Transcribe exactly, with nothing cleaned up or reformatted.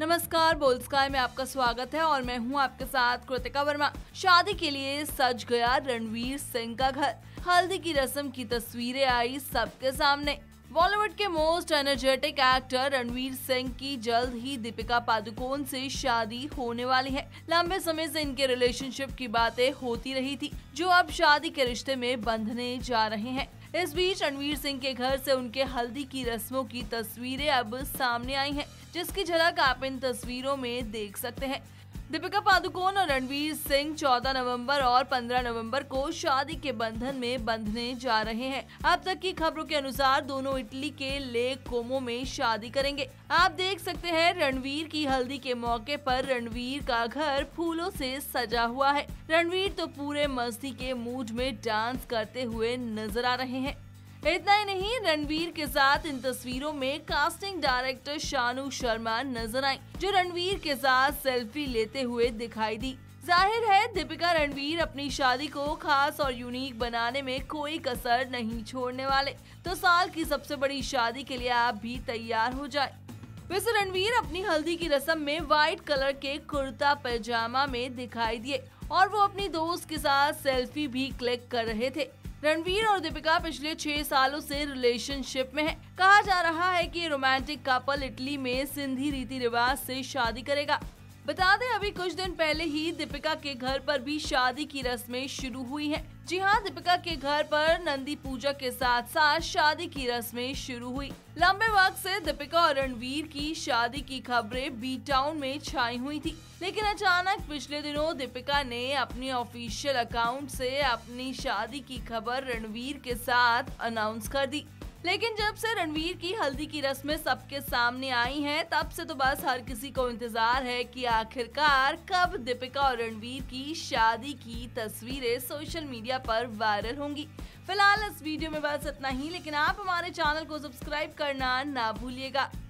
नमस्कार, bold sky में आपका स्वागत है और मैं हूं आपके साथ कृतिका वर्मा। शादी के लिए सज गया रणवीर सिंह का घर। हल्दी की रस्म की तस्वीरें आई सबके सामने। बॉलीवुड के most energetic actor Ranveer Singh की जल्द ही दीपिका पादुकोण से शादी होने वाली है। लंबे समय से इनके रिलेशनशिप की बातें होती रही थी, जो अब शादी के रिश्ते में बंधने जा रहे हैं। इस बीच रणवीर सिंह के घर से उनके हल्दी की रस्मों की तस्वीरें अब सामने आई हैं, जिसकी झलक आप इन तस्वीरों में देख सकते हैं। दीपिका पादुकोण और रणवीर सिंह चौदह नवंबर और पंद्रह नवंबर को शादी के बंधन में बंधने जा रहे हैं। अब तक की खबरों के अनुसार दोनों इटली के लेक कोमो में शादी करेंगे। आप देख सकते हैं रणवीर की हल्दी के मौके पर रणवीर का घर फूलों से सजा हुआ है। रणवीर तो पूरे मस्ती के मूड में डांस करते हुए नजर आ रहे हैं। इतना ही नहीं, रणवीर के साथ इन तस्वीरों में कास्टिंग डायरेक्टर शानू शर्मा नजर आई, जो रणवीर के साथ सेल्फी लेते हुए दिखाई दी। जाहिर है दीपिका रणवीर अपनी शादी को खास और यूनिक बनाने में कोई कसर नहीं छोड़ने वाले। तो साल की सबसे बड़ी शादी के लिए आप भी तैयार हो जाए। वैसे रणवीर अपनी हल्दी की रस्म में व्हाइट कलर के कुर्ता पैजामा में दिखाई दिए और वो अपनी दोस्त के साथ सेल्फी भी क्लिक कर रहे थे। रणवीर और दीपिका पिछले छह सालों से रिलेशनशिप में है। कहा जा रहा है कि रोमांटिक कपल इटली में सिंधी रीति रिवाज से शादी करेगा। बता दें, अभी कुछ दिन पहले ही दीपिका के घर पर भी शादी की रस्में शुरू हुई हैं। जी हां, दीपिका के घर पर नंदी पूजा के साथ साथ शादी की रस्में शुरू हुई। लंबे वक्त से दीपिका और रणवीर की शादी की खबरें बी टाउन में छाई हुई थी, लेकिन अचानक पिछले दिनों दीपिका ने अपनी ऑफिशियल अकाउंट से अपनी शादी की खबर रणवीर के साथ अनाउंस कर दी। लेकिन जब से रणवीर की हल्दी की रस्में सबके सामने आई हैं, तब से तो बस हर किसी को इंतजार है कि आखिरकार कब दीपिका और रणवीर की शादी की तस्वीरें सोशल मीडिया पर वायरल होंगी। फिलहाल इस वीडियो में बस इतना ही, लेकिन आप हमारे चैनल को सब्सक्राइब करना ना भूलिएगा।